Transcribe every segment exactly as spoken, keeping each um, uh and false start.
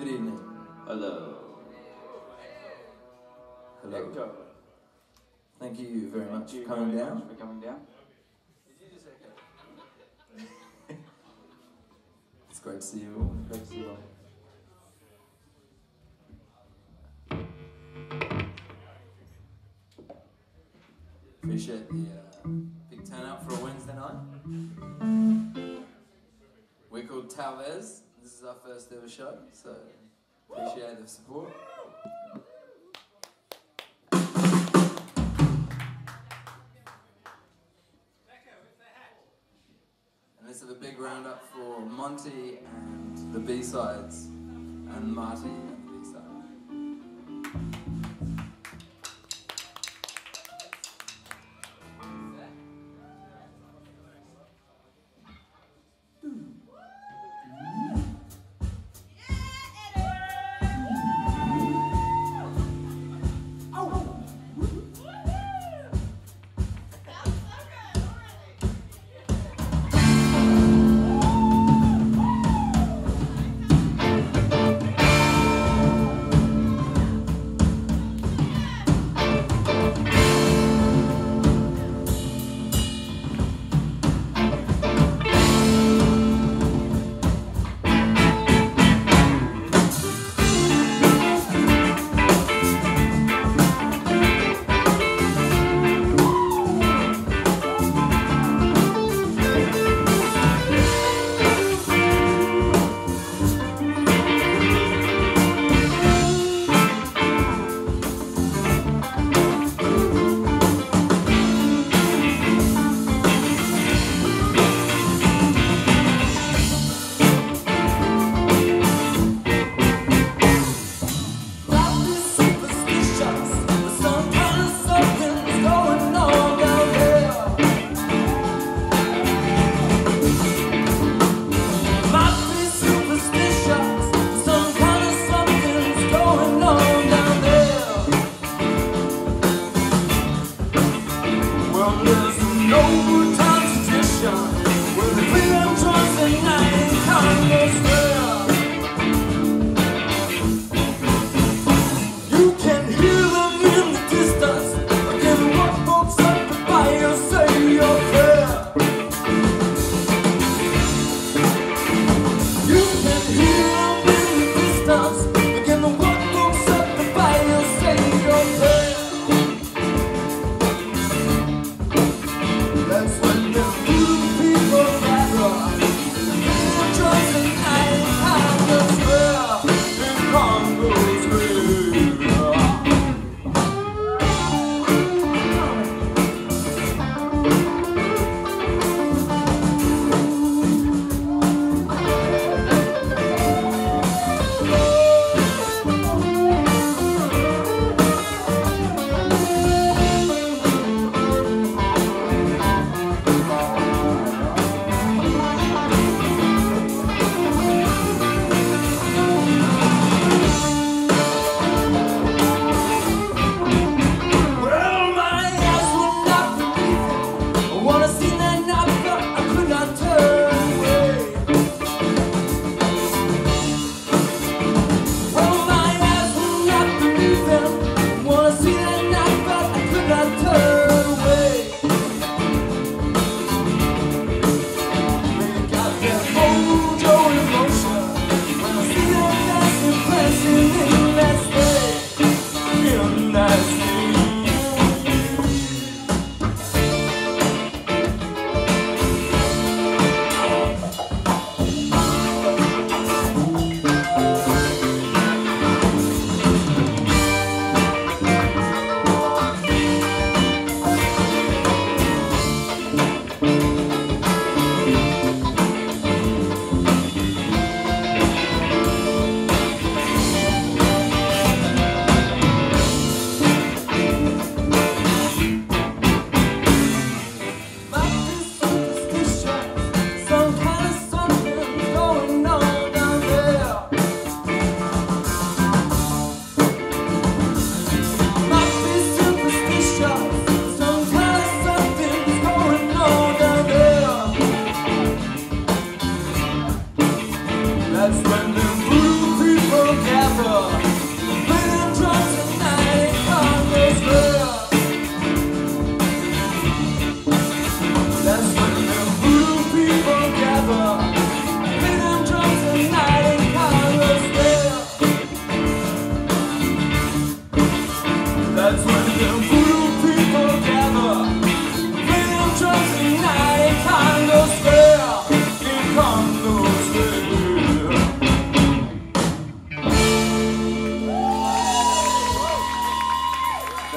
Good evening. Hello. Hello. Hector. Thank you very much Thank you for coming very down. much for coming down. It's great to see you all. Great to see you all. Appreciate the uh, big turnout for a Wednesday night. We're called Talvez. This is our first ever show, so appreciate the support. And let's have a big round up for Monty and the B-sides, and Marty and the B-side. Thank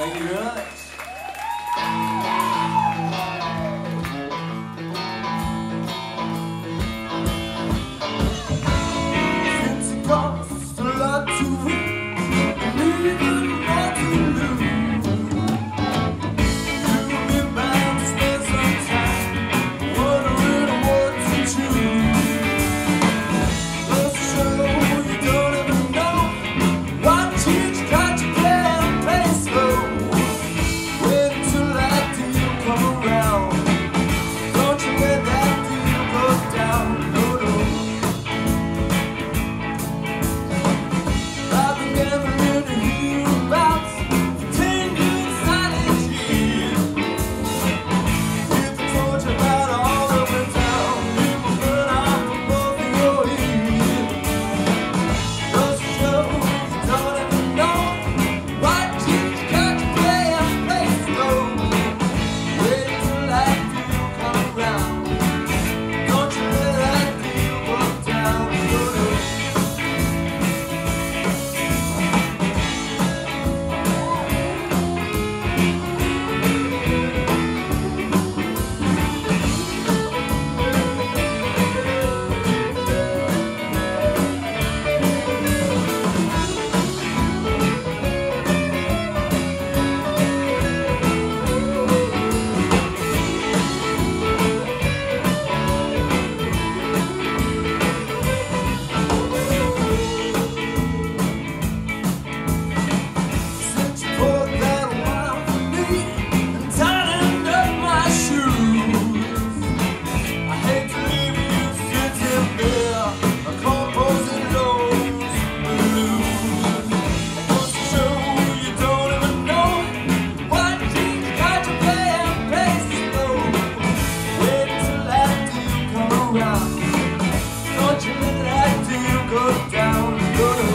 Thank you very much. Since it costs a lot to win, and even more to lose, you've been bound to spend some time wondering what to choose. Goes to show you don't even know what you've got to play and play slow. Wait until that deal come around. Don't you let that deal go down. No, no. I've been gambling to hear about ten good silent years. If I told you about all that went down, it would burn out from both of your ears. Goes to show you don't even know what you've got to play and play slow. Wait till that deal come around. Don't you let that deal go down. No, no. Since you poured that wine for me and tightened up my shoes, I hate to leave you sitting there, composing those blues. It goes to show you don't even know what you've got to play and play slow. Wait till that deal come around. Don't you let that deal go down. No, no.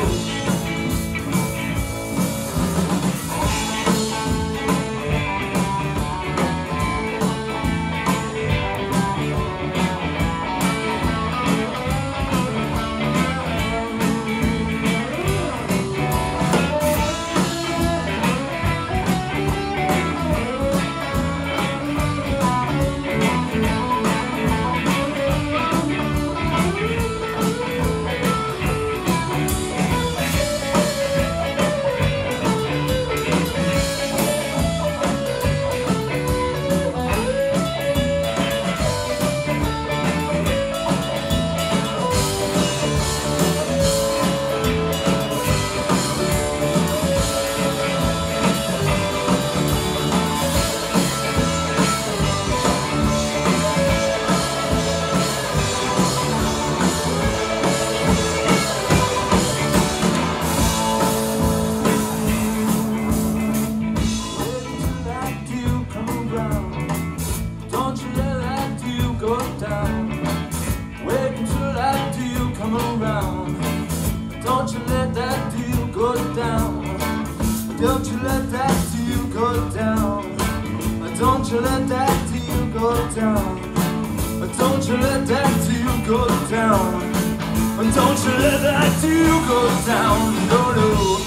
Wait until that deal come around. Don't you let that deal go down. Don't you let that deal go down. Don't you let that deal go down. Don't you let that deal go down. Don't you let that deal go down. No, no.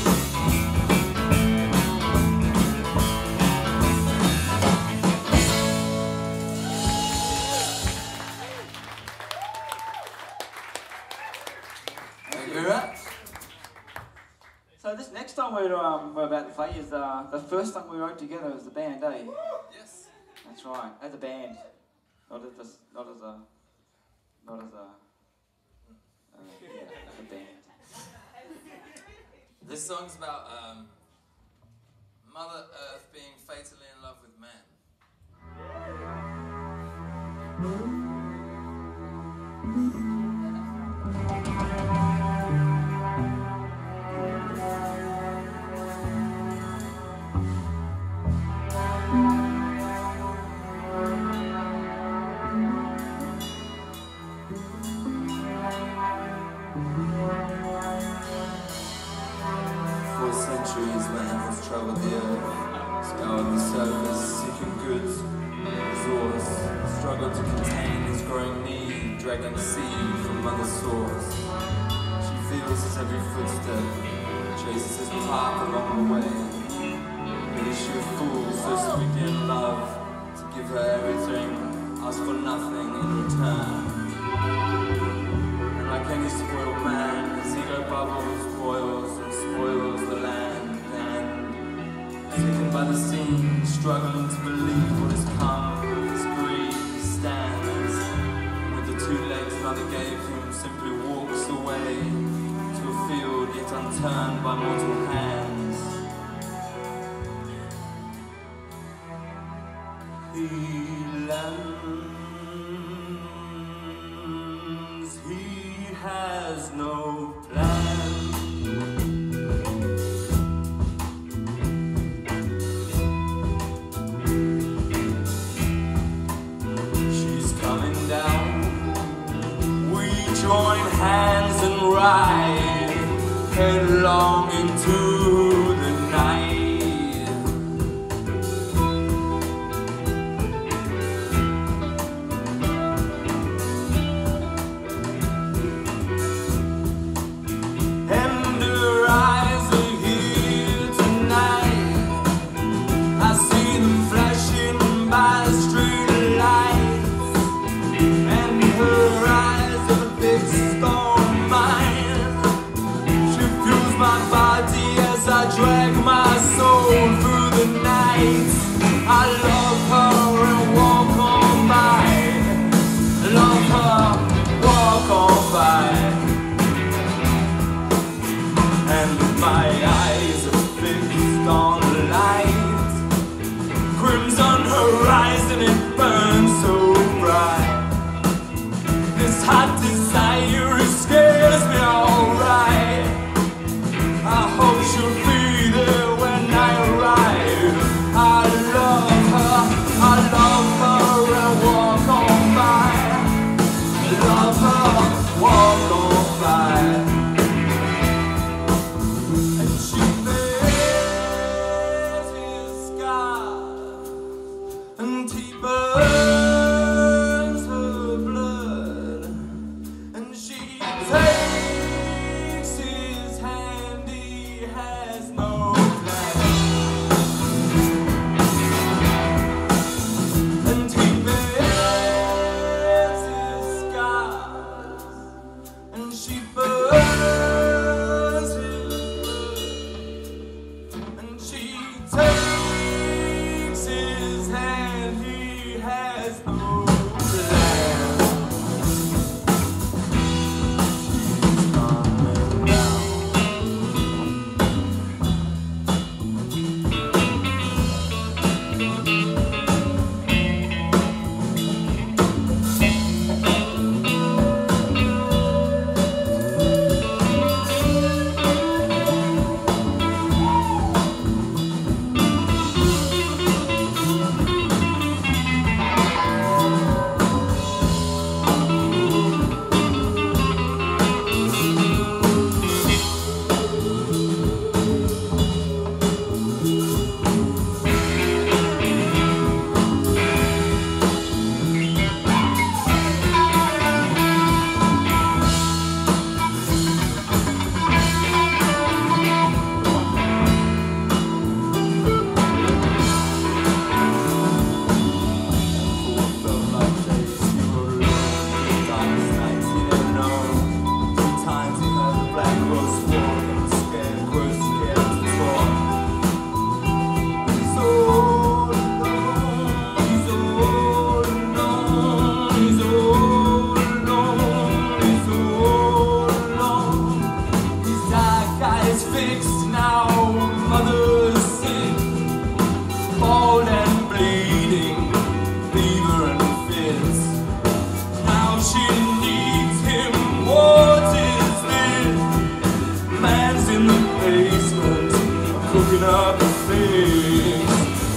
Thank you very much. So this next song we're, um, we're about to play is uh, the first song we wrote together as a band, eh? Yes. That's right, as a band, not as a, not as a, not as a, uh, yeah, as a band. This song's about um, Mother Earth being fatally in love with man. For centuries, man has traveled the earth, scoured the surface, seeking goods, resource, struggled to contain his growing need, dragging seed from mother source. She feels his every footstep, traces his path along the way, but he should nothing in return. And like any spoiled man, his ego bubbles, boils and spoils the land. And sitting by the scene, struggling to believe what has come, his greed, he stands. And with the two legs mother gave him, simply walks away to a field yet unturned by mortal hands. He lands, he has no plan. She's coming down, we join hands and ride headlong into the night. Drag my soul through the night. I love her and walk on by. Love her, walk on by. And my eyes are fixed on the light. Crimson horizon, it burns so bright. This hot desire, it scares me alright. I hope she'll be when I arrive. I love her, I love her and walk on by. Love her, walk on by. And she bears his scars and he burns her blood. And she takes his hand, he has no. She burns his blood, and she takes his hand, he has no plan. She's coming down. Up the face.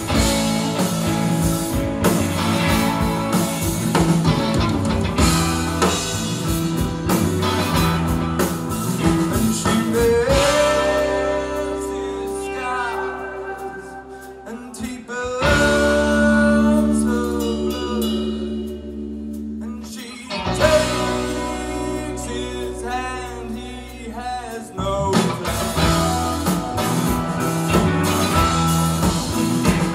And she bears his scars and he burns her blood. And she takes his hand, he has no plan.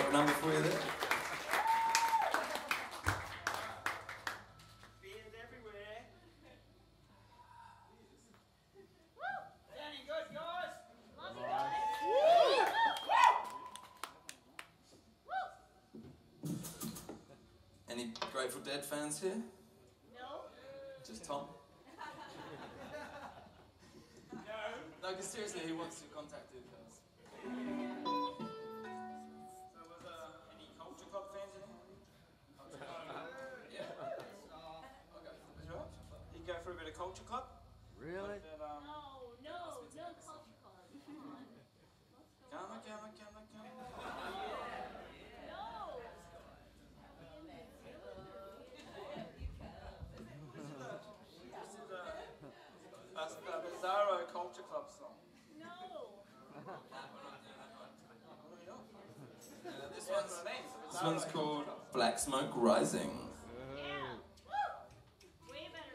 Got a number for you there? Beers everywhere. Sounding good, guys. Love you guys. Any Grateful Dead fans here? No. Just Tom? No, because seriously, who wants your contact details? So was uh, any Culture Club fans in here? Yeah. Okay. That's right. You go for a bit of Culture Club? Really? But, um, No, no, no culture club. Come on. Let's go. come on, come on, come on, come on. No. This is a, a, a Bizarro Culture Club song. No. This Yeah, one's, that's what I mean. It's a this Bizarro one's Culture called Club. Black Smoke Rising. Yeah. Woo. Way better.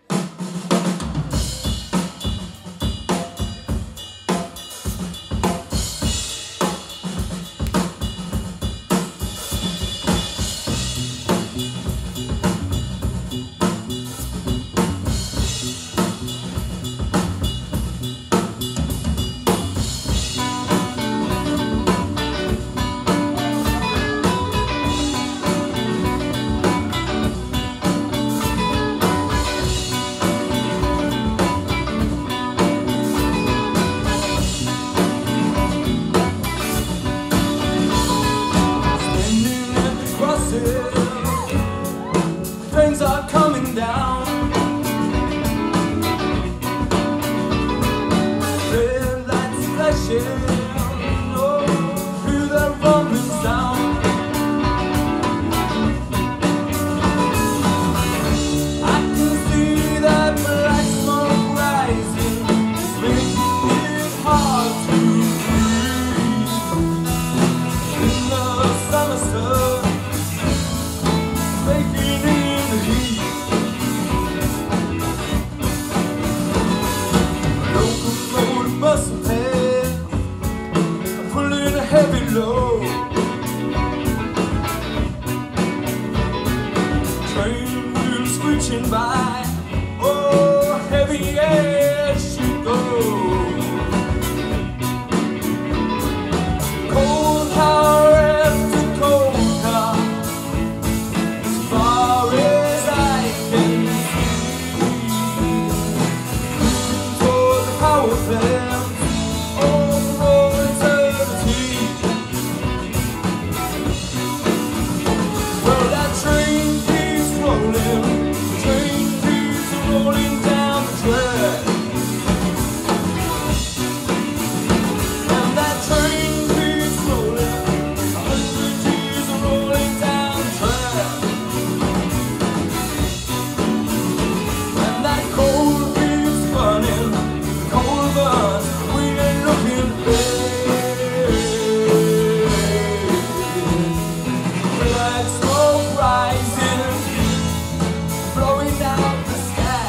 Standing at the crossing, trains are coming down. Red lights flashing, oh, through the rumbling sound. I can see that black smoke rising, making it hard to breathe. In the summer sun, baking in the heat. Locomotive bustle head, pulling a heavy load. Train wheels screeching by, oh, heavy as she goes. Cold car after cold car, as far as I can see, toward the power plant on the road eternity. Well, that train keeps rolling, the train keeps rolling down the track. And that train keeps rolling, a hundred years are rolling down the track. And that coal keeps burning, the coal burns, we ain't looking back. Black smoke rising, blowing out the sky.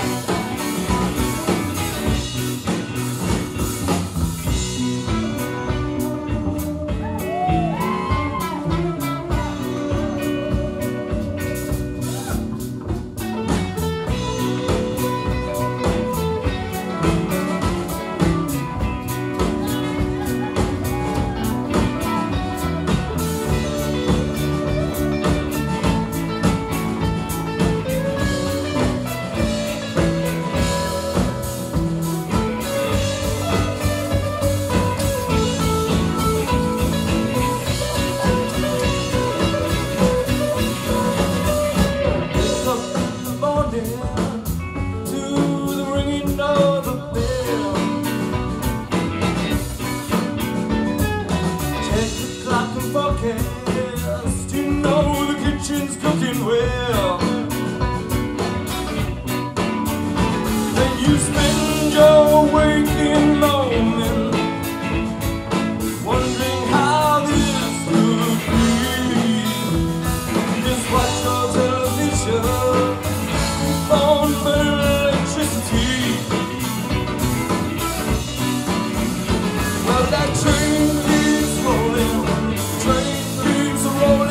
Wake up in the morning to the ringing of the bell. Check the clock and forecast, you know the kitchen's cooking well. Then you spend your waking moment wondering how this could be. Just watch your television, phone for electricity. Well, that train keeps rolling, train keeps rolling.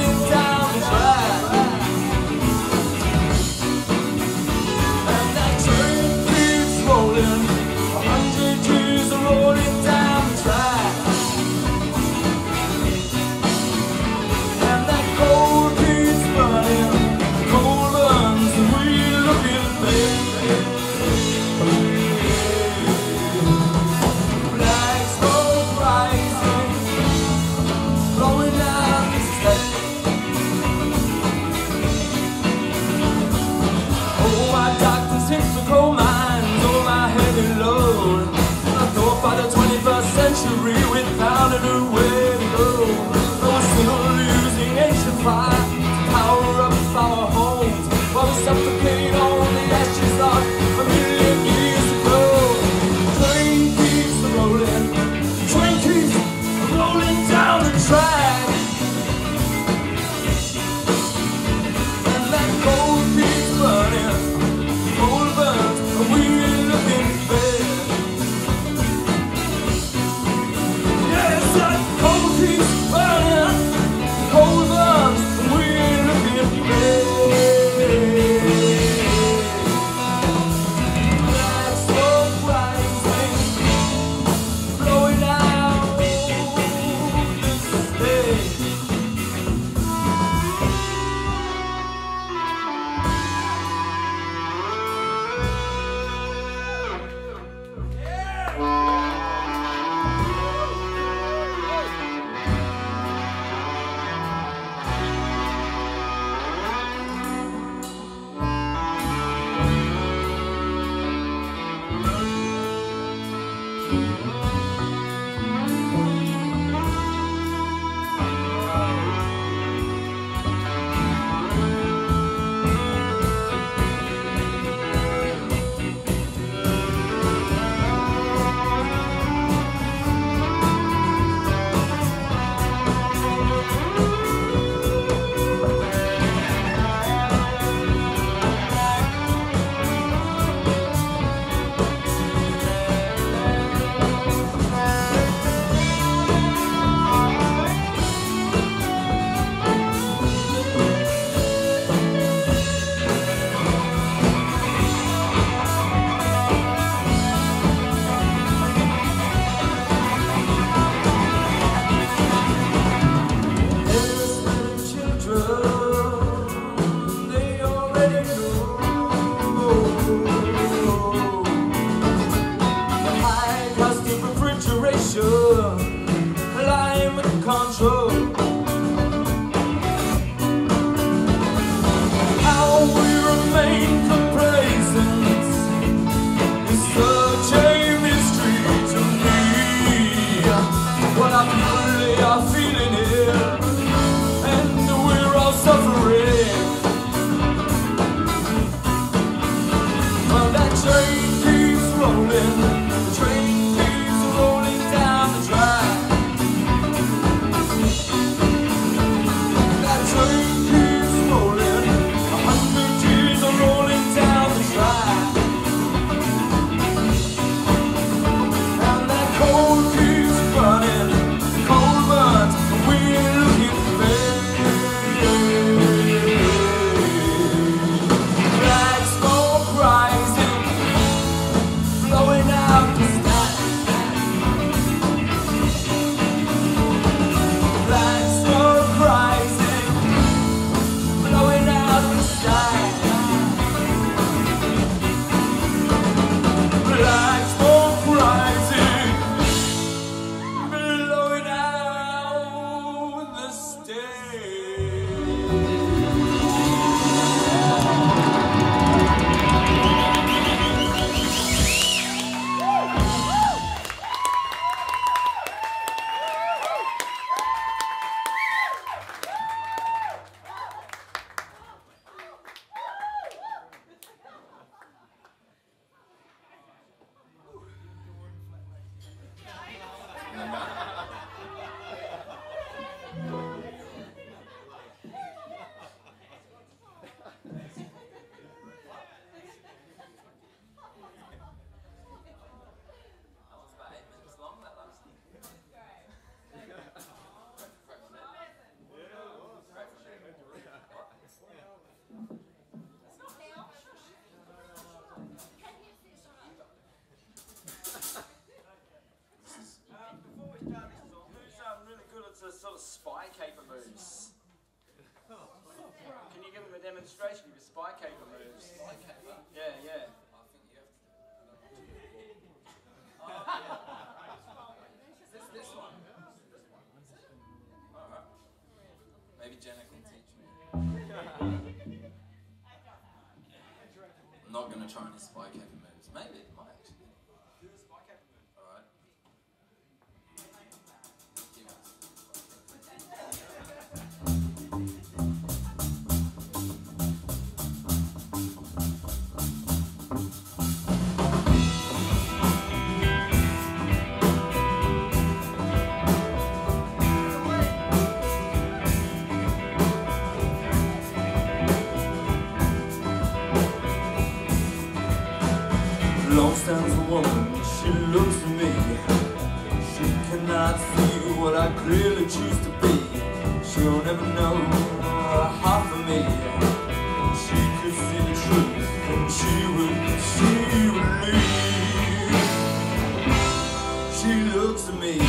rain. The high cost of refrigeration, climate control. How we remain complacent is such a mystery to me. Well, I'm really are feeling it, and we're all suffering. Well, that train keeps rolling, the train keeps rolling down the track. That train keeps rolling, a hundred years are rolling down the track. And that coal keeps burning, coal burns, and we're looking fair. Black smoke rising, blowing out the sky. Black smoke rising, blowing out the sky. Black smoke rising, blowing out the stage. Sort of spy caper moves. Can you give them a demonstration of your spy caper moves? Spy caper? Yeah, yeah. I think you have to. Is this this one? This one. Alright. Maybe Jenna can teach me. I'm not going to try any spy caper moves. Maybe it might actually. Do a spy caper move. Alright. Long stands a woman, she looks at me. She cannot see what I clearly choose to be. She'll never know half of me. She could see the truth, and she would, she would leave. She looks at me,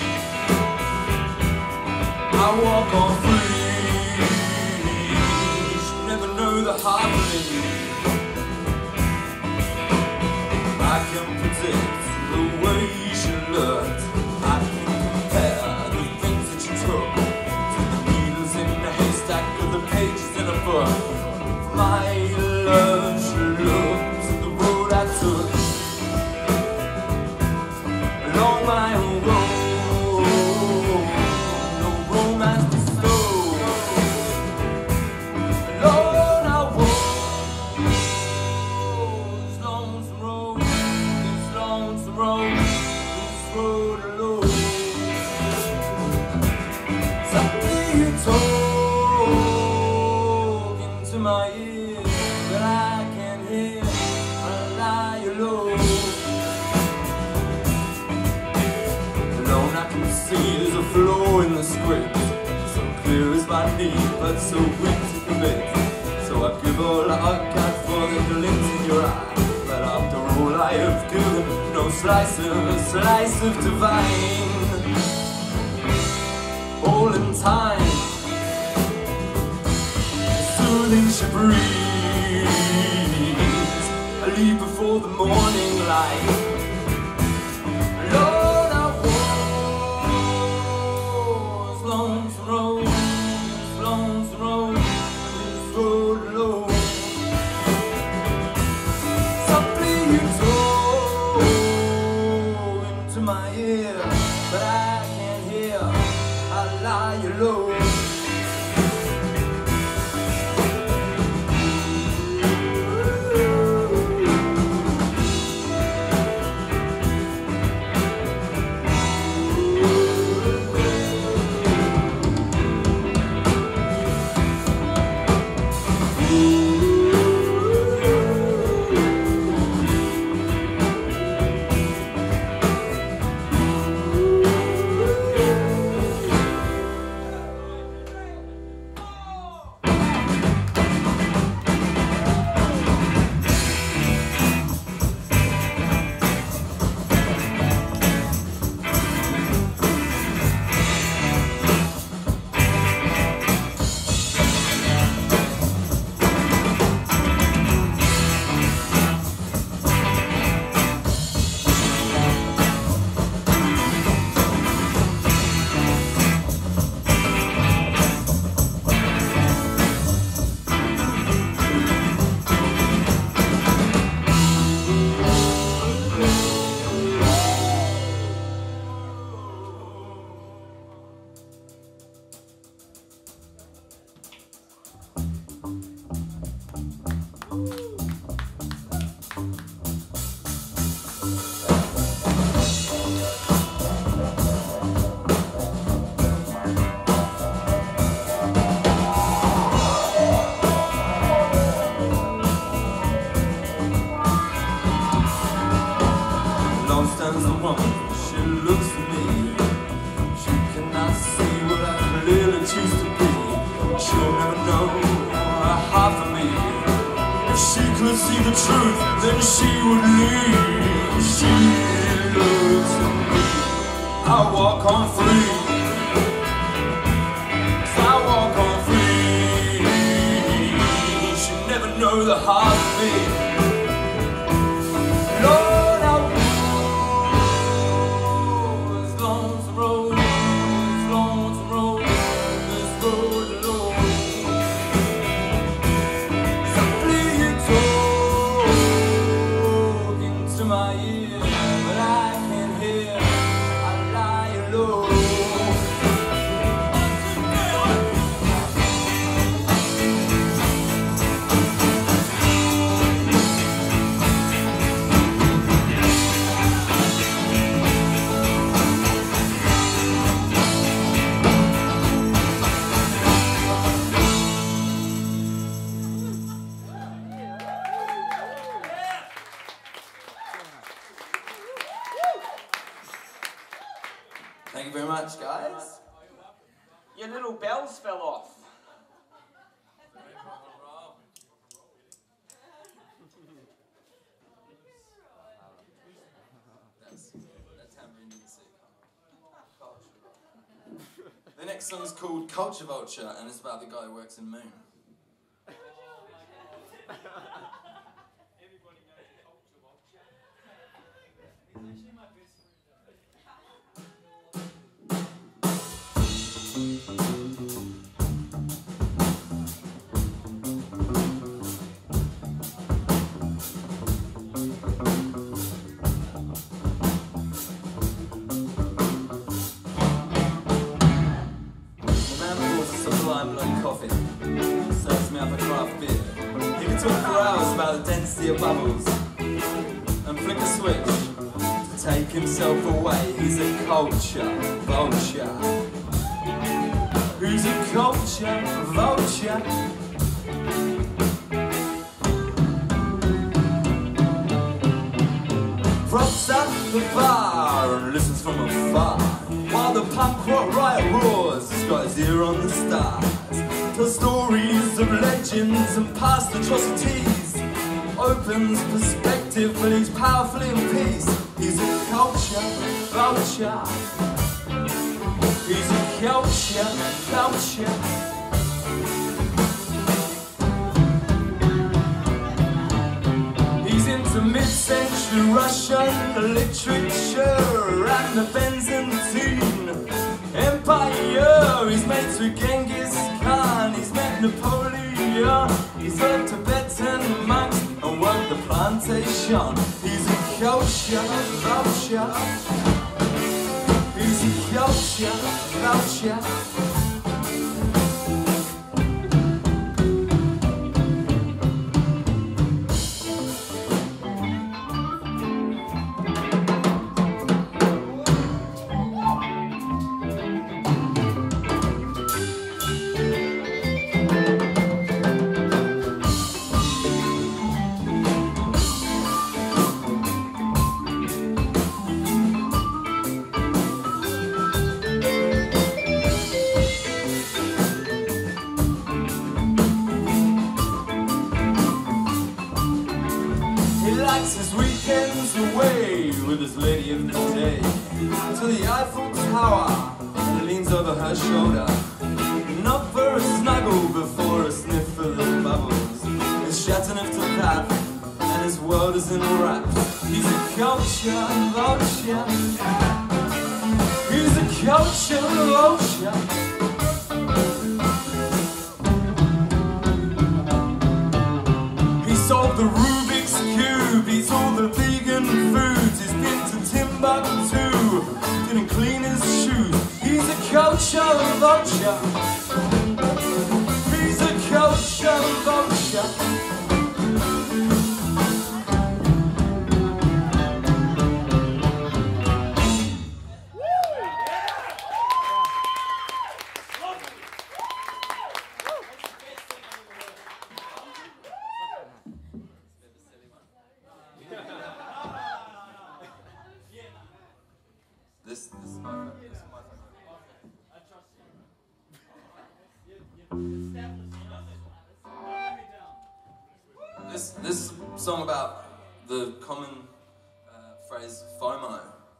I walk on free. She'll never know the half of me. I can predict the way she looked. I can compare the things that she took to the needles in the haystack or the pages in a book. My love, she looked at the road I took along my own road. No romance bestowed. Alone I walk this lonesome road. Lonesome road, this road alone. Something talking to my ears that I can hear. I lie alone. Alone I can see there's a flaw in the script, so clear as my need, but so weak to commit. So I give all I got for the glint in your eye. But after all I have given, no slice of, slice of divine. All in time, soothing she breathes. I leave before the morning light. Lord, I was lonesome road, lonesome road, this road alone. Softly you told into my ear, but I can't hear. I lie alone. See the truth, then she would leave. She looks at me. I walk on free. I walk on free. She never know the hard thing. Lord, I was lonesome road, this lonesome road, this road alone. My ear, but I can't hear. I lie alone. Thank you very much, guys. Your little bells fell off. That's, that's hammering into the sea. The next song is called Culture Vulture, and it's about the guy who works in Moon. About the density of bubbles and flick a switch to take himself away. He's a culture vulture. Who's a culture vulture? Props up the bar and listens from afar while the punk rock riot roars. He's got his ear on the stars. Tell stories of legends and past atrocities. Opens perspective, but he's powerful in peace. He's a culture vulture. He's a culture vulture. to Russian literature and the Byzantine Empire. He's mates with Genghis Khan, he's met Napoleon, he's heard Tibetan monks and worked the plantation. He's a culture vulture, he's a culture vulture. His weekends away with his lady of the day to the Eiffel Tower, and leans over her shoulder, not for a snuggle before a sniff of the bubbles. His chateauneuf to that, and his world is in wraps. He's a culture vulture, he's a culture vulture. He solved the Rubik's Cube, he's all the vegan foods, he's been to Timbuktu, didn't clean his shoes. He's a culture vulture, he's a culture vulture. This, this is my favorite. This is my favorite. I trust you. This, this song about the common uh, phrase FOMO.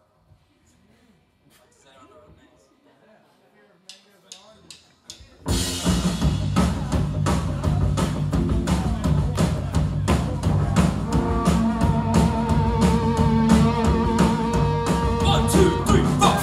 Does anyone know what it means? One, two, three, four.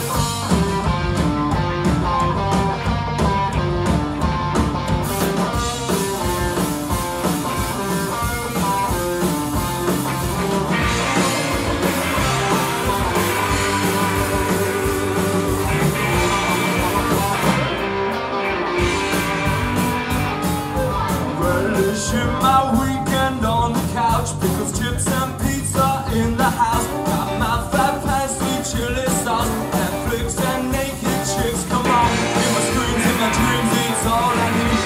My weekend on the couch, pickles, chips and pizza in the house. Got my fat pants, sweet chili sauce, Netflix and naked chicks. Come on, in my screams, in my dreams, it's all I need.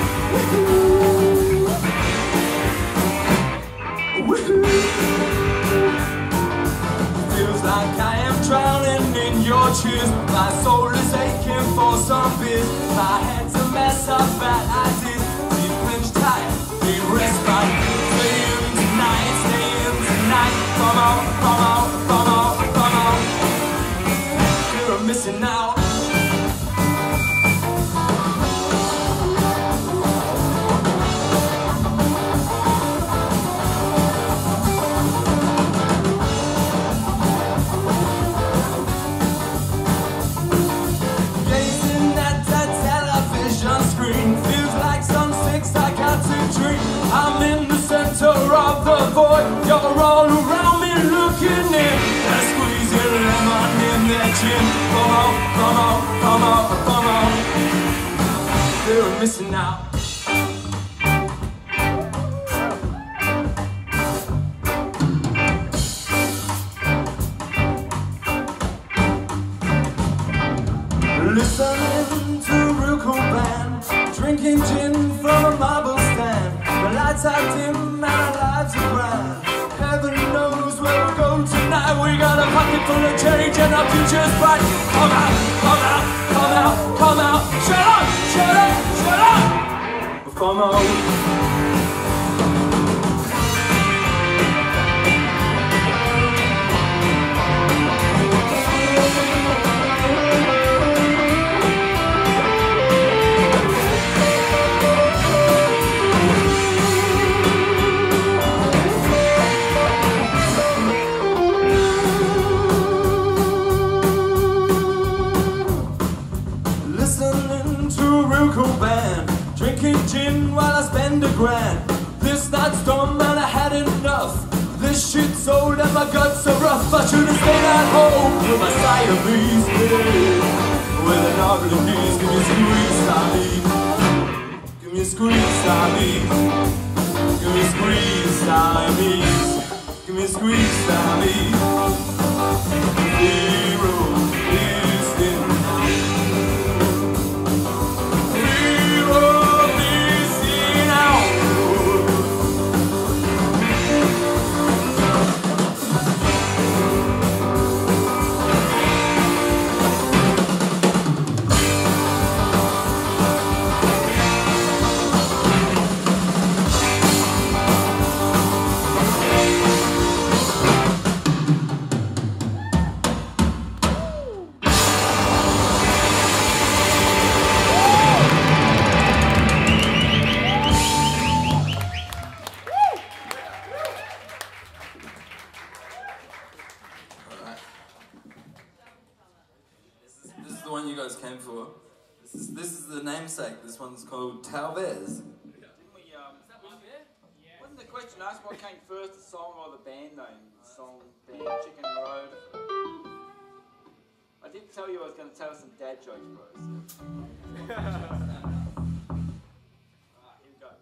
Woohoo. Feels like I am drowning in your tears. My soul is aching for some beers. My head's a mess of bad ideas. Deep clenched tight. Rest by stay in tonight, stay in tonight. Come on, come on, come on, come on. You're missing out. Gazing at that television screen feels like some six I got to dream. I'm in the center of the void. You're all around me looking in. They're squeezing lemon in their chin. Come on, come on, come on, come on. They're missing out. Listening to a real cool band, drinking gin from a marble stand. The lights are dim and our lives are grand. Heaven knows where we'll go tonight. We got a pocket full of change and our future's bright. Come out, come out, come out, come out. Shut up, shut up, shut up. Come out. gin while I spend a grand. This night's done and I had enough. This shit's old and my guts are rough. I should have stayed at home with my Siamese kid. With an ugly knees, give me a squeeze, I need. Give me a squeeze, I need. Give me a squeeze, I need. Give me a squeeze, I need. Zero is in. Zero is in out. Came for. This is this is the namesake. This one's called Talvez. Didn't we, um, wasn't the question asked what came first, the song or the band name? The song, band, Chicken Road. I did tell you I was going to tell some dad jokes, bros. Alright, here we go.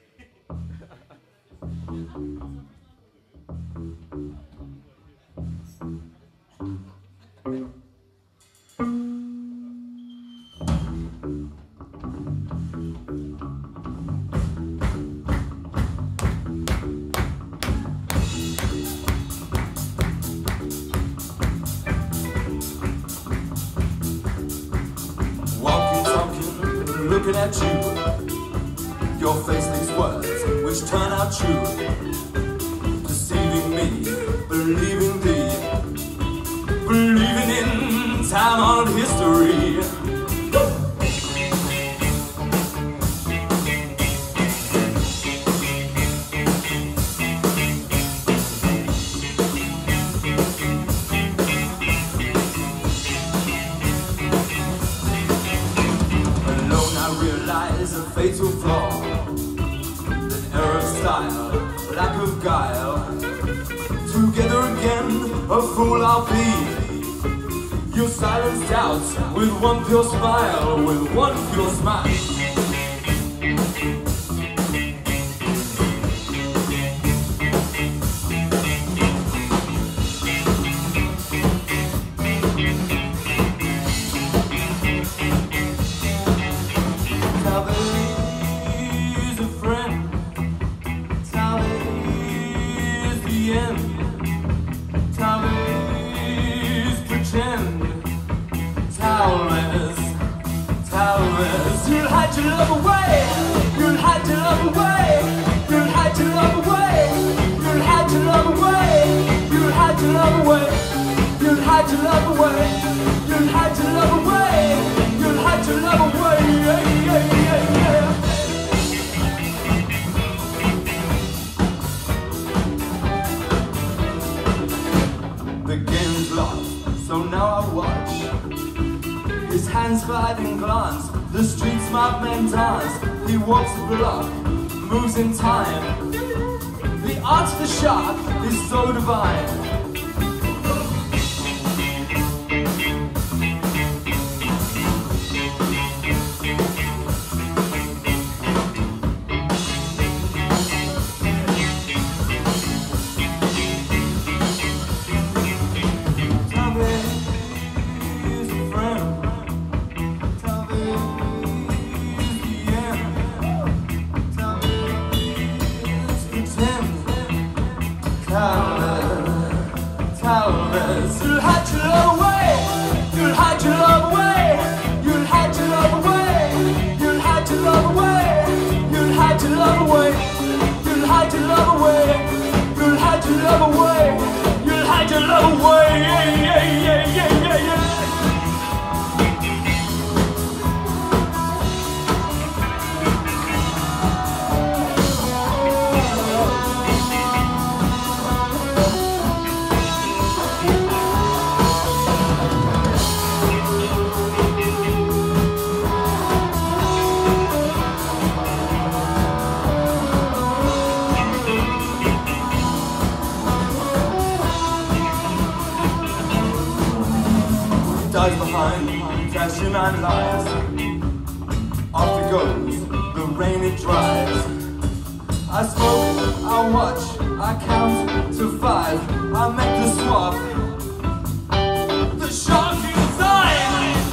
Looking at you, your face leaks words which turn out true. Deceiving me, believing thee, believing in time-honored history. Fatal flaw, an error of style, lack of guile. Together again, a fool I'll be. You silence doubts with one pure smile, with one pure smile. You'll hide your love away. You'll hide your love away. You'll hide your love away. You'll hide your love away. You'll hide your love away. You'll hide your love away. You'll hide your love away. You'll hide your love away. Yeah, yeah, yeah, yeah. The game's lost, so now I watch. His hands gliding glance. The street smart man dance. He walks the block, moves in time. The art of the shark is so divine. You'll hide your love away. You'll hide your love away. You'll hide your love away. You'll hide your love away. You'll hide your love away. You'll hide your love away. You'll hide your love away. You'll hide your love away. Yeah, yeah, yeah, yeah, yeah, yeah. lies behind, flashing nine lies. Off it goes, the rain it dries. I smoke, I watch, I count to five. I make the swap, the shark inside.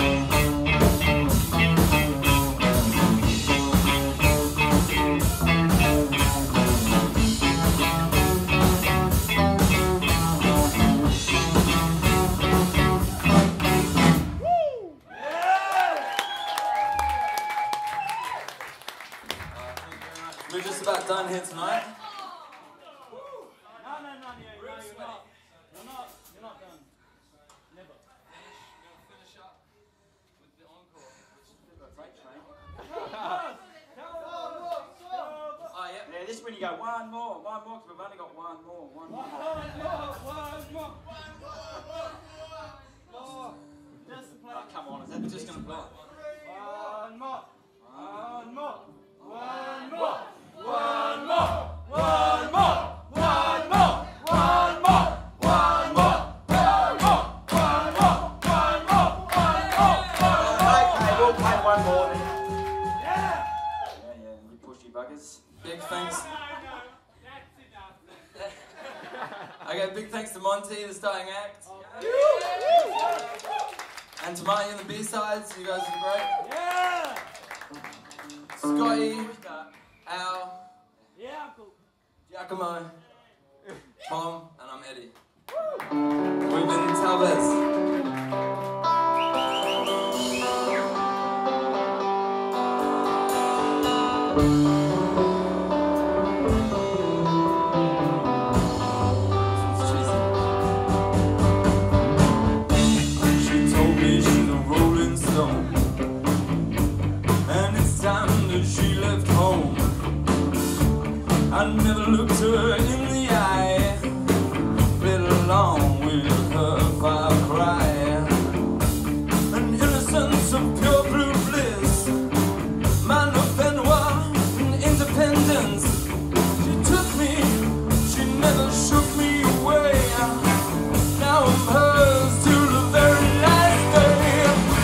We're just about done here tonight. No, no, no, no, no, you're not. You're not. You're not done. Never. We're gonna finish up with the encore, which is a bit of a freight train. Oh yeah. Yeah, this is when you go one more, one more, because we've only got one more, one more. One more, one more. More. Just play. Oh, come on, is that We're the just gonna play. One more. One more. One more. One more. One more. One more. One more. One more. One more. One more. One more. One more. Okay, we'll play one more then. Yeah. Yeah, yeah, you pushy buggers. Big thanks. No, no, that's enough. Okay, big thanks to Monty, the starting act, and to Marty and the B-sides. You guys are great. Yeah. Scotty, Al, Yeah, Uncle. Giacomo, Tom, and I'm Eddie. We've been Talbez. She told me she's a rolling stone, and it's time that she left home. I never looked her in the eye, played along with her fire cry. An innocence of pure blue bliss, man of Benoit and independence. She took me, she never shook me away. Now I'm hers till the very last day.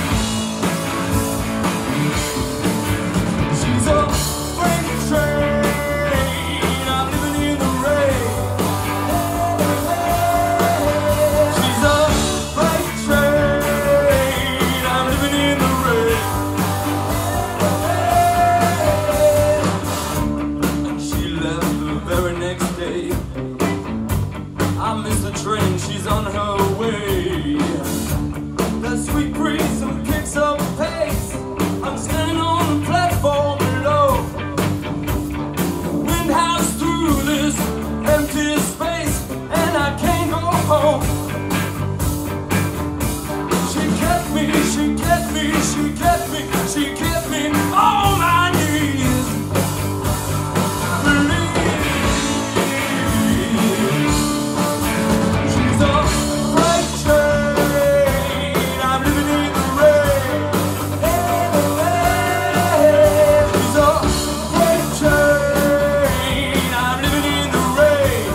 She's a freight train, I'm living in the rain. She's a freight train, I'm living in the rain. And she left the very next day. I miss the train, she's on her way. The sweet breeze and picks up pace. I'm standing on the platform below. The wind howls through this empty space, and I can't go home. She kept me, she kept me, she kept me, she kept me on my knees. Believe. She's a freight train, I'm living in the rain. She's a freight train, I'm living in the rain.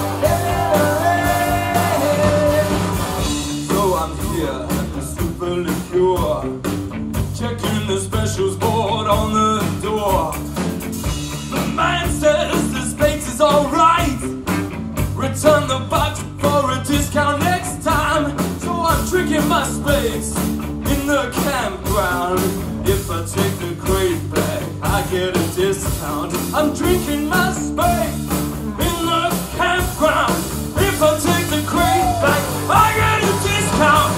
So I'm here at the super liqueur, checking the specials board on the door. The man says the space is alright. Return the box for a discount next time. So I'm drinking my space in the campground. If I take the crate back, I get a discount. I'm drinking my space in the campground. If I take the crate back, I get a discount.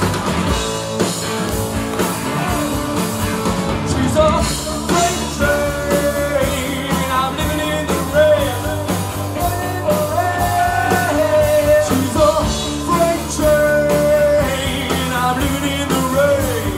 She's a freight train, I'm living in the rain. She's a freight train, I'm living in the rain.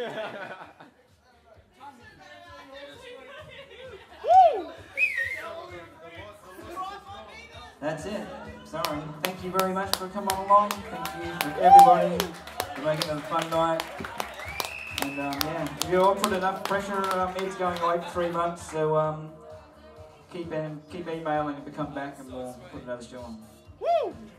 That's it. Sorry. Thank you very much for coming along. Thank you for everybody for making it a fun night. And um, yeah, if you all put enough pressure, um, Ed's going away for three months, so um, keep in, keep emailing if we come back and we'll put another show on. Woo!